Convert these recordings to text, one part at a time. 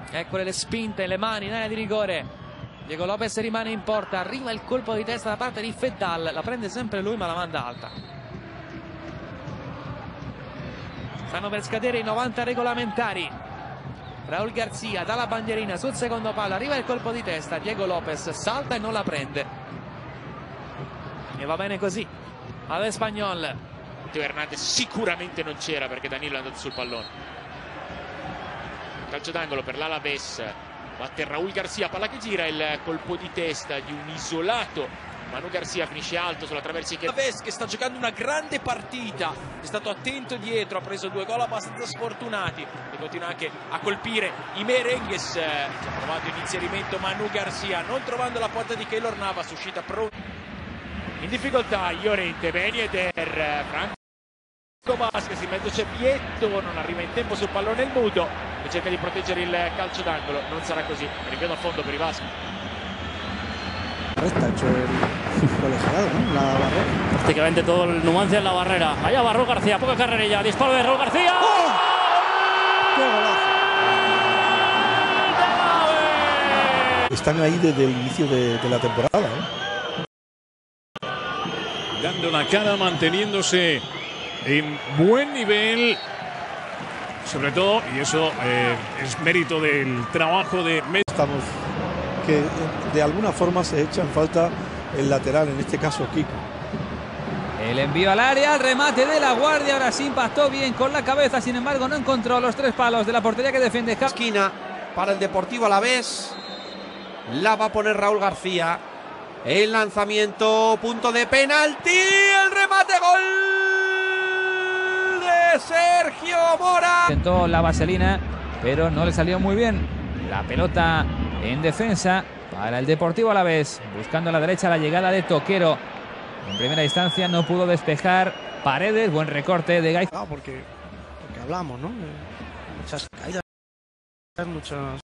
Eccole le spinte, le mani in area di rigore. Diego Lopez rimane in porta, arriva il colpo di testa da parte di Feddal, la prende sempre lui ma la manda alta. Stanno per scadere i 90 regolamentari. Raúl García dà la bandierina sul secondo palo, arriva il colpo di testa, Diego Lopez salta e non la prende. E va bene così. All'Espanyol. Teo Hernandez sicuramente non c'era perché Danilo è andato sul pallone. Calcio d'angolo per l'Alaves, batte Raúl García, palla che gira, il colpo di testa di un isolato Manu García, finisce alto sulla traversa. Alaves che sta giocando una grande partita, è stato attento dietro, ha preso 2 gol abbastanza sfortunati e continua anche a colpire i merengues. Ha provato in inserimento Manu García, non trovando la porta di Keylor Navas, uscita pronta. In difficoltà Llorente, Ben Yedder, Franco Vázquez, in mezzo c'è Vietto, non arriva in tempo sul pallone il muto e cerca di proteggere il calcio d'angolo, non sarà così, rinvio da fondo per i Vasco. Está hecho el colegiado, ¿no? La barrera. Prácticamente todo el Numancia en la barrera. Allá va Raúl García, poca carrerilla, disparo de Raúl García. ¡Oh! ¡Qué golazo! Están ahí desde el inicio de la temporada, Dando la cara, manteniéndose en buen nivel, sobre todo, y eso es mérito del trabajo de Messi. Estamos que de alguna forma se echan falta el lateral, en este caso Kiko. El envío al área, el remate de La Guardia, ahora sí impactó bien con la cabeza, sin embargo no encontró los 3 palos de la portería que defiende. Esquina para el Deportivo Alavés, la va a poner Raúl García. El lanzamiento, punto de penalti, el remate, gol de Sergio Mora. Intentó la vaselina, pero no le salió muy bien. La pelota en defensa para el Deportivo Alavés, buscando a la derecha la llegada de Toquero. En primera instancia no pudo despejar Paredes, buen recorte de Gay. Porque hablamos, ¿no? Muchas caídas, muchas...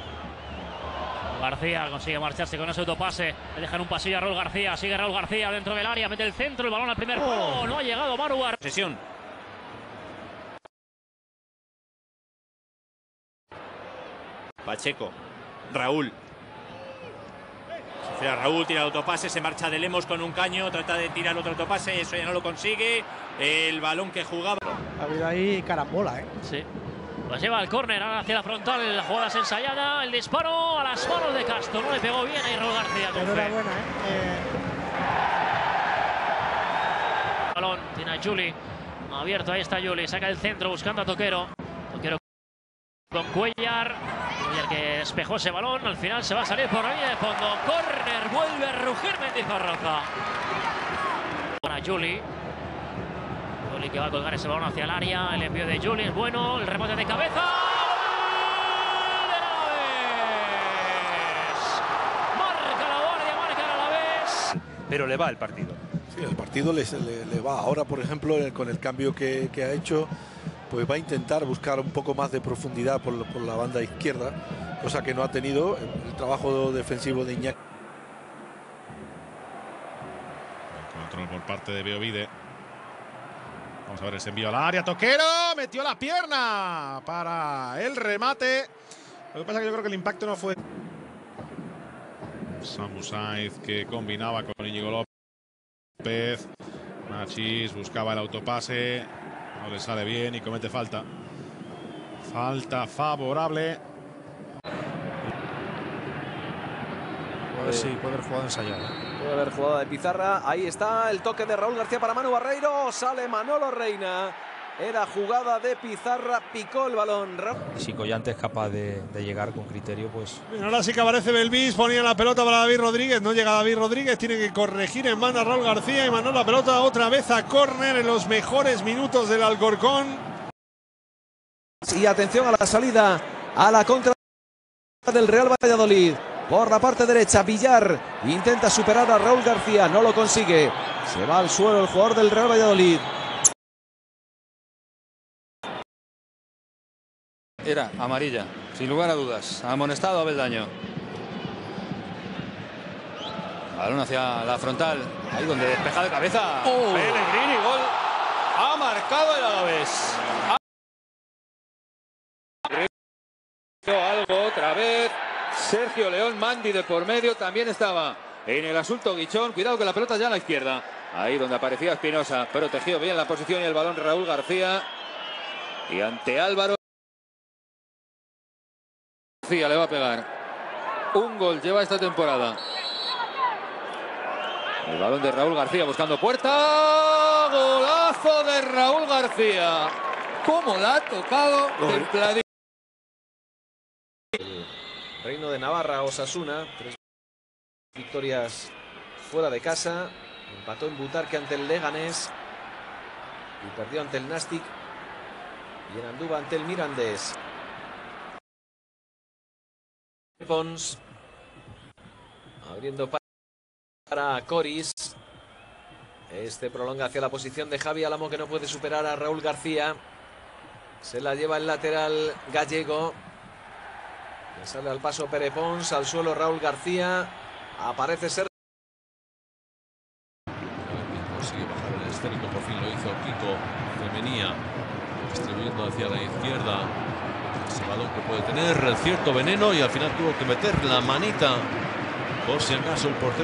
García consigue marcharse con ese autopase. Le dejan un pasillo a Raúl García. Sigue Raúl García dentro del área. Mete el centro, el balón al primer palo. No ha llegado Manu García. Sesión. Pacheco. Raúl. Se Raúl, tira el autopase. Se marcha de Lemos con un caño. Trata de tirar otro autopase. Eso ya no lo consigue. El balón que jugaba. Ha habido ahí carambola, Sí. Pues lleva el córner ahora hacia la frontal, la jugada es ensayada, el disparo a las manos de Castro, no le pegó bien ahí Raúl García. Enhorabuena, Balón, tiene a Juli, abierto, ahí está Juli, saca el centro buscando a Toquero. Toquero con Cuellar, Cuellar que despejó ese balón, al final se va a salir por la línea de fondo, córner, vuelve a rugir Mendizorroza. Para Juli. Juli que va a colgar ese balón hacia el área, el envío de Juli es bueno, el remate de cabeza. ¡Gol del Alavés! Marca La Guardia, marca el Alavés. Pero le va el partido. Sí, el partido le va. Ahora, por ejemplo, con el cambio que ha hecho, pues va a intentar buscar un poco más de profundidad por la banda izquierda, cosa que no ha tenido el trabajo defensivo de Iñaki. Control por parte de Beovide. Vamos a ver ese envío al área. Toquero metió la pierna para el remate. Lo que pasa es que yo creo que el impacto no fue. Samu Saiz que combinaba con Íñigo López. Machís buscaba el autopase. No le sale bien y comete falta. Falta favorable. Sí, puede haber jugado ensayada. Puede haber jugada de pizarra. Ahí está el toque de Raúl García para Manu Barreiro. Sale Manolo Reina. Era jugada de pizarra. Picó el balón. Y si Collante es capaz de llegar con criterio, pues... Bien, ahora sí que aparece Belvis. Ponía la pelota para David Rodríguez. No llega David Rodríguez. Tiene que corregir en mano a Raúl García. Y mandó la pelota otra vez a córner en los mejores minutos del Alcorcón. Y atención a la salida. A la contra del Real Valladolid. Por la parte derecha, Villar intenta superar a Raúl García, no lo consigue. Se va al suelo el jugador del Real Valladolid. Era amarilla, sin lugar a dudas. Ha amonestado a Beldaño. Balón hacia la frontal, ahí donde despeja de cabeza. Pellegrini, gol. Ha marcado el Alavés. Algo otra vez. Sergio León, Mandi de por medio, también estaba en el asunto Guichón. Cuidado que la pelota ya a la izquierda. Ahí donde aparecía Espinosa. Protegido bien la posición y el balón Raúl García. Y ante Álvaro García le va a pegar. Un gol lleva esta temporada. El balón de Raúl García buscando puerta. Golazo de Raúl García. ¿Cómo la ha tocado templadito? Reino de Navarra, Osasuna, 3 victorias fuera de casa, empató en Butarque ante el Leganés y perdió ante el Nastic y en Andúba ante el Mirandés. Pons abriendo para Coris. Este prolonga hacia la posición de Javi Álamo, que no puede superar a Raúl García. Se la lleva el lateral gallego. Le sale al paso Pere Pons, al suelo Raúl García. Aparece Sergio. Consigue bajar el esférico, por fin lo hizo Kiko Femenía, distribuyendo hacia la izquierda. Ese balón que puede tener cierto veneno y al final tuvo que meter la manita por si acaso el portero.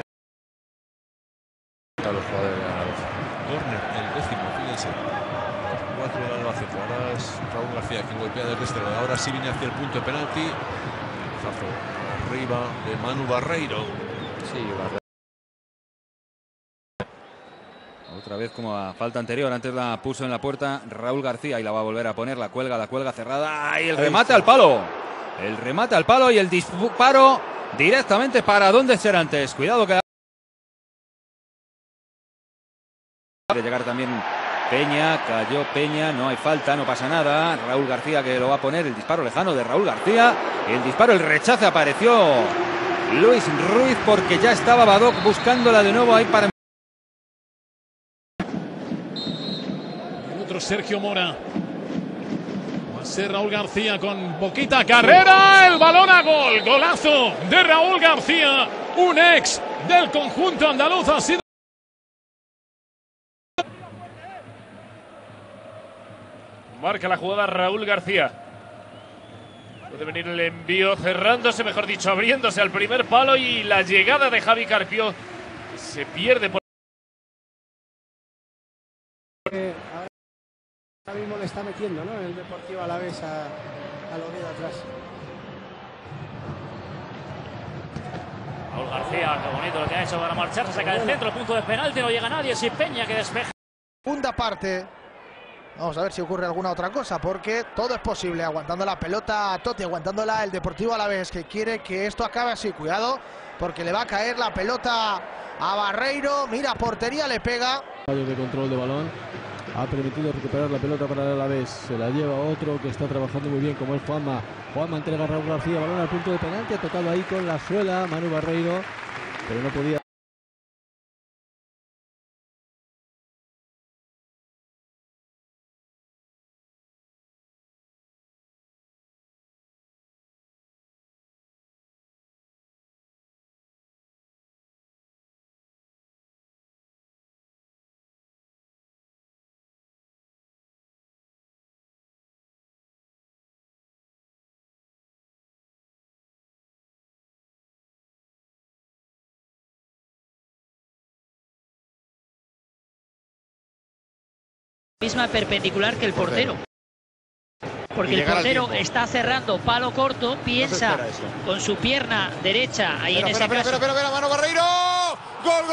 A los jugadores de Albacete. Corner, el 10º, fíjense. 4 del Albacete. Ahora es Raúl García quien golpea desde este lado. Ahora sí viene hacia el punto de penalti. Zazo arriba de Manu Barreiro. Sí, otra vez como a falta anterior. Antes la puso en la puerta Raúl García y la va a volver a poner. La cuelga cerrada. Y el remate al palo. El remate al palo y el disparo directamente para donde ser antes. Cuidado que de llegar también Peña, cayó Peña, no hay falta, no pasa nada. Raúl García que lo va a poner, el disparo lejano de Raúl García. El disparo, el rechace, apareció Luis Ruiz porque ya estaba Badoc buscándola de nuevo ahí para... El otro Sergio Mora. Va a ser Raúl García con poquita carrera. El balón a gol. Golazo de Raúl García. Un ex del conjunto andaluz ha sido... Marca la jugada Raúl García. Puede venir el envío cerrándose, mejor dicho, abriéndose al primer palo y la llegada de Javi Carpio se pierde por... Ahora mismo le está metiendo, ¿no? El Deportivo Alavés a Oviedo atrás. Raúl García, qué bonito lo que ha hecho para marcharse, saca el centro, punto de penalti, no llega nadie, si Peña que despeja. Segunda parte. Vamos a ver si ocurre alguna otra cosa, porque todo es posible. Aguantando la pelota Totti, aguantándola el Deportivo Alavés, que quiere que esto acabe así. Cuidado, porque le va a caer la pelota a Barreiro. Mira, portería, le pega. Fallo de control de balón. Ha permitido recuperar la pelota para el Alavés. Se la lleva otro que está trabajando muy bien, como es Juanma. Juanma entrega a Raúl García, balón al punto de penalti. Ha tocado ahí con la suela Manu Barreiro, pero no podía. Misma perpendicular que el portero, porque el portero está cerrando palo corto, piensa con su pierna derecha ahí en ese caso. Espera, mano Barreiro. Gol.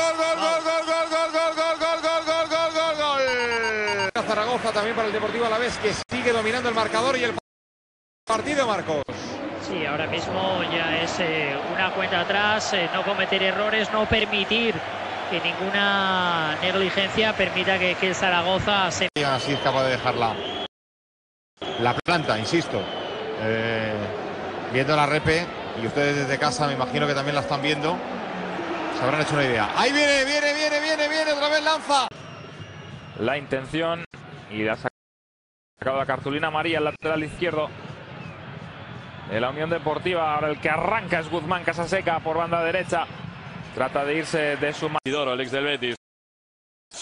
Zaragoza también para el Deportivo Alavés, que sigue dominando el marcador y el partido, Marcos. Sí, ahora mismo ya es una cuenta atrás, no cometer errores, no permitir que ninguna negligencia permita que el Zaragoza se... Así es capaz de dejarla. La planta, insisto. Viendo la repe, y ustedes desde casa me imagino que también la están viendo, se habrán hecho una idea. Ahí viene, otra vez lanza. La intención y ha sacado la cartulina amarilla al lateral izquierdo de la Unión Deportiva. Ahora el que arranca es Guzmán Casaseca por banda derecha. Trata de irse de su Isidoro, el ex del Betis.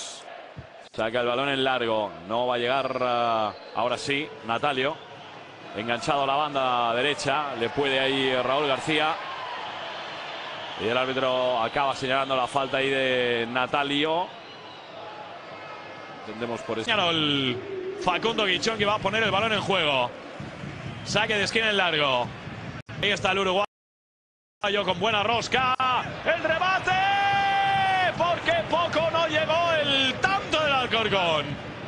Saca el balón en largo. No va a llegar ahora sí Natalio. enganchado a la banda derecha. Le puede ahí Raúl García. Y el árbitro acaba señalando la falta ahí de Natalio. Entendemos por eso. El Facundo Guichón, que va a poner el balón en juego. Saque de esquina en largo. Ahí está el uruguayo con buena rosca. El remate. Porque poco no llegó el tanto del Alcorcón.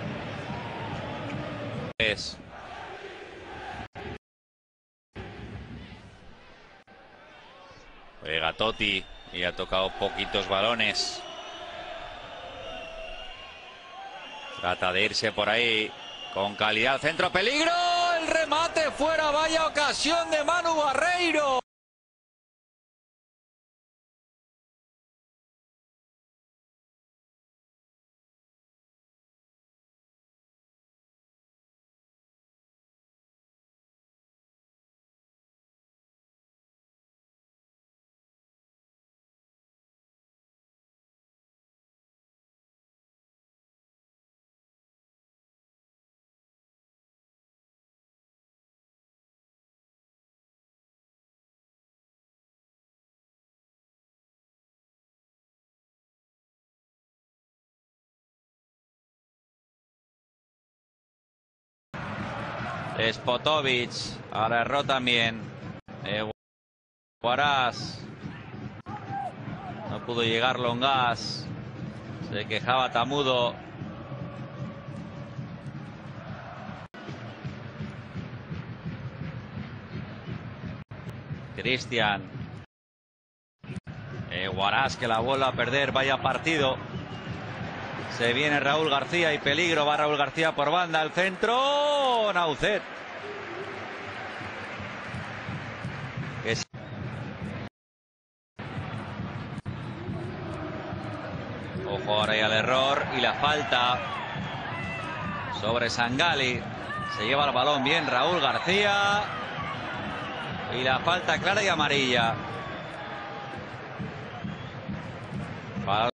Juega Totti y ha tocado poquitos balones. Trata de irse por ahí con calidad. Centro, peligro. El remate fuera. Vaya ocasión de Manu Barreiro. Spotovic, ahora erró también. Huaraz. No pudo llegar Longas. Se quejaba Tamudo. Cristian. Huaraz, que la vuelve a perder. Vaya partido. Se viene Raúl García y peligro. Va Raúl García por banda. El centro. Naucet. Ojo ahora y al error. Y la falta sobre Sangali. Se lleva el balón bien Raúl García. Y la falta clara y amarilla. Para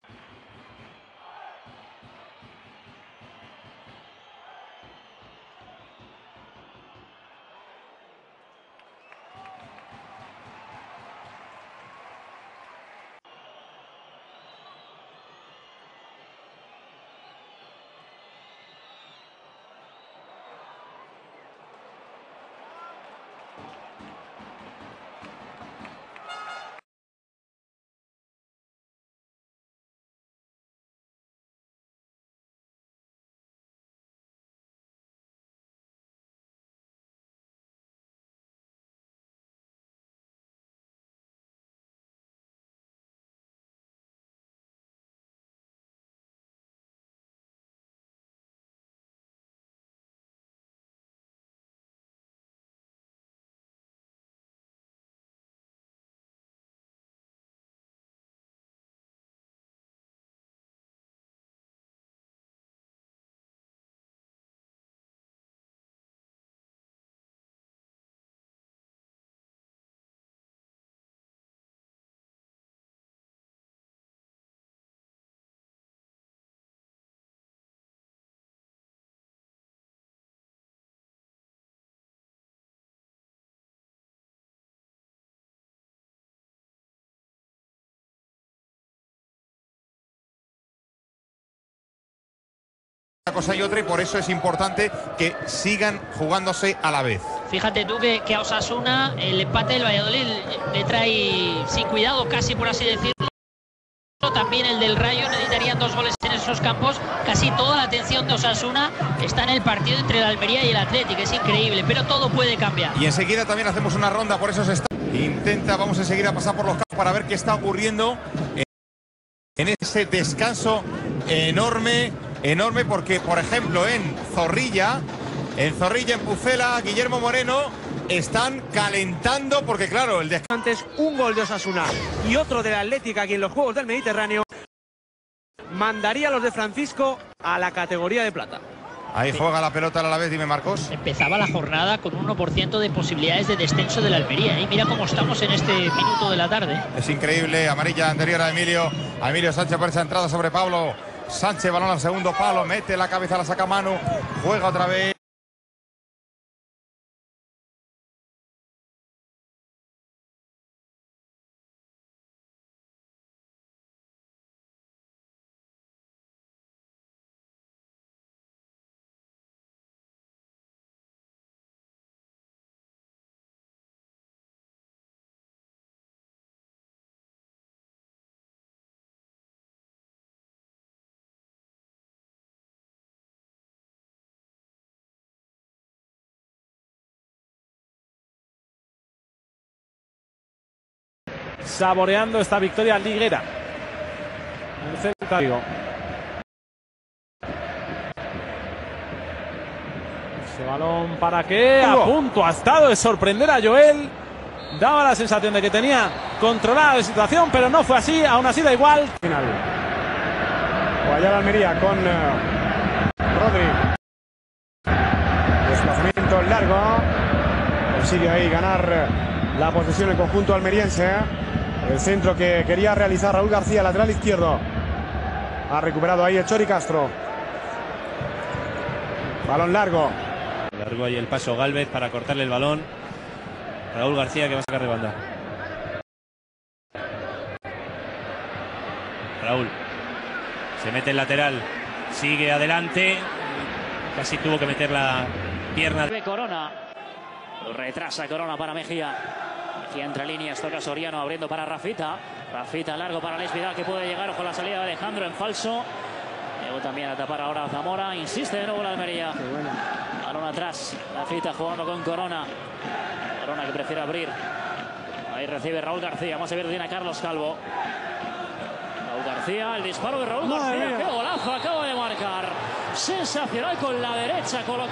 una cosa y otra, y por eso es importante que sigan jugándose a la vez. Fíjate tú que a Osasuna el empate del Valladolid le trae sin cuidado, casi por así decirlo. También el del Rayo, necesitarían 2 goles en esos campos. Casi toda la atención de Osasuna está en el partido entre el Almería y el Athletic. Es increíble, pero todo puede cambiar. Y enseguida también hacemos una ronda, por eso se está. Vamos enseguida a pasar por los campos para ver qué está ocurriendo en ese descanso enorme, porque, por ejemplo, en Zorrilla, en Pucela, Guillermo Moreno, están calentando, porque claro, el descanso. Antes un gol de Osasuna y otro del Atlético aquí en los Juegos del Mediterráneo mandaría a los de Francisco a la categoría de plata. Ahí juega la pelota a la vez, dime Marcos. Empezaba la jornada con un 1% de posibilidades de descenso de la Almería. Y mira cómo estamos en este minuto de la tarde. Es increíble, amarilla anterior a Emilio. A Emilio Sánchez por esa entrada sobre Pablo Sánchez, balón al segundo palo, mete la cabeza, la saca Manu, juega otra vez. saboreando esta victoria liguera. El Celta Vigo. Ese balón para que a punto ha estado de sorprender a Joel. Daba la sensación de que tenía controlada la situación, pero no fue así. Aún así da igual. Final. Guayar Almería con Rodri. Desplazamiento largo. Consigue ahí ganar la posesión el conjunto almeriense. El centro que quería realizar Raúl García, lateral izquierdo. Ha recuperado ahí el Chori Castro. Balón largo. Largo ahí el paso Gálvez para cortarle el balón. Raúl García que va a sacar de banda. Raúl se mete el lateral, sigue adelante, casi tuvo que meter la pierna de Corona. Retrasa Corona para Mejía. Mejía entre líneas, toca Soriano abriendo para Rafita. Rafita largo para Alex Vidal que puede llegar con la salida de Alejandro en falso. Llegó también a tapar ahora Zamora. Insiste de nuevo la Almería. Balón atrás. Rafita jugando con Corona. Corona que prefiere abrir. Ahí recibe Raúl García. Vamos a ver bien a Carlos Calvo. Raúl García, el disparo de Raúl García. ¡Qué golazo acaba de marcar! Sensacional con la derecha.